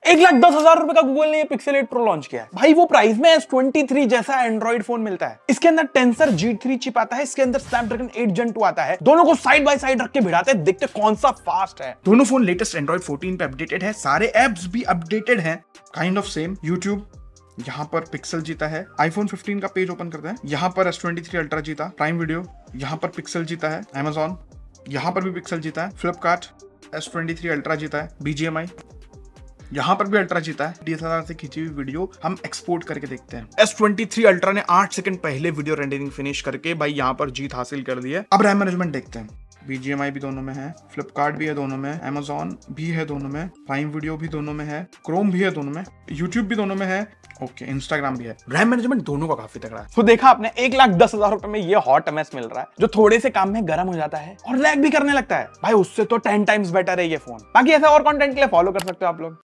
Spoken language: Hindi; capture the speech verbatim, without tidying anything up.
एक लाख दस हजार रुपए का गूगल ने ये पिक्सल एट प्रो लॉन्च किया है भाई। वो प्राइस में एस ट्वेंटी थ्री जैसा एंड्रॉइड फोन मिलता है। इसके अंदर टेंसर जी थ्री चिप आता है, इसके अंदर स्नैपड्रैगन एट जेन टू आता है। दोनों को साइड बाय साइड रख के भिड़ाते हैं, देखते कौन सा फास्ट है। दोनों फोन लेटेस्ट एंड्रॉइड फोर्टीन पे अपडेटेड है, सारे एप्स भी अपडेटेड हैं, काइंड ऑफ सेम। यूट्यूब यहाँ पर पिक्सल जीता है। आईफोन फिफ्टीन का पेज ओपन करते हैं, यहाँ पर एस ट्वेंटी थ्री अल्ट्रा जीता। प्राइम वीडियो यहाँ पर पिक्सल जीता है। अमेजॉन यहाँ पर भी पिक्सल जीता है। Flipkart S twenty three Ultra जीता है। बीजीएमआई यहाँ पर भी अल्ट्रा जीता है। डीएसएलआर से खींची हुई वीडियो हम एक्सपोर्ट करके देखते हैं। एस ट्वेंटी थ्री अल्ट्रा ने आठ सेकंड पहले वीडियो रेंडरिंग फिनिश करके भाई यहाँ पर जीत हासिल कर दी है। अब रैम मैनेजमेंट देखते हैं। बीजीएमआई भी दोनों में है, फ्लिपकार्ट भी है दोनों में, अमेजॉन भी है दोनों में, प्राइम वीडियो भी दोनों में है, क्रोम भी है दोनों में, यूट्यूब भी दोनों में है, ओके इंस्टाग्राम भी है। रैम मैनेजमेंट दोनों का काफी तगड़ा है। तो देखा आपने, एक लाख दस हजार रुपए में ये हॉट एमएस मिल रहा है जो थोड़े से काम में गर्म हो जाता है और लैग भी करने लगता है भाई। उससे तो टेन टाइम्स बेटर है ये फोन। बाकी ऐसा और कंटेंट के लिए फॉलो कर सकते हो आप लोग।